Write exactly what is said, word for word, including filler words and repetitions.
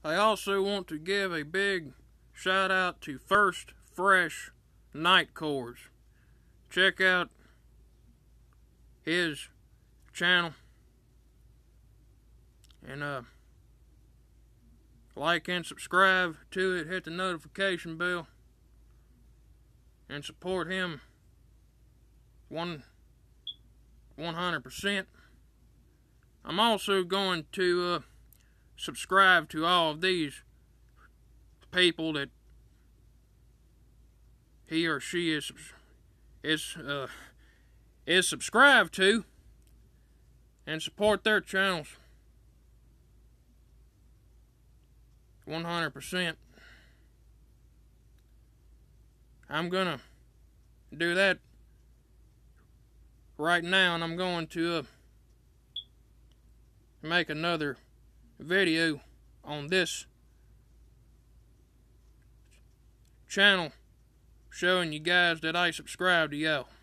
I also want to give a big shout out to First Fresh Night Cores. Check out his channel and uh, like and subscribe to it. Hit the notification bell and support him one one hundred percent. I'm also going to uh, subscribe to all of these people that he or she is is uh, is subscribed to, and support their channels one hundred percent. I'm gonna do that right now, and I'm going to uh, make another video on this channel showing you guys that I subscribe to y'all.